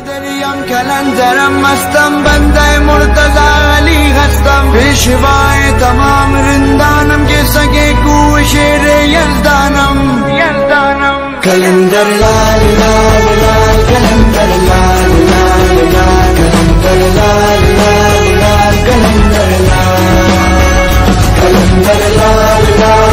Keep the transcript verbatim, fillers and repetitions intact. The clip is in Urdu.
قادریم کلندرم مستم بنده مرتضی علی هستم پیشوای تمام رندانم که سگه گو شیر یزدانم یزدانم کلندر لال لال لال کلندر لال لال لال کلندر لال لال لال کلندر لال کلندر لال لال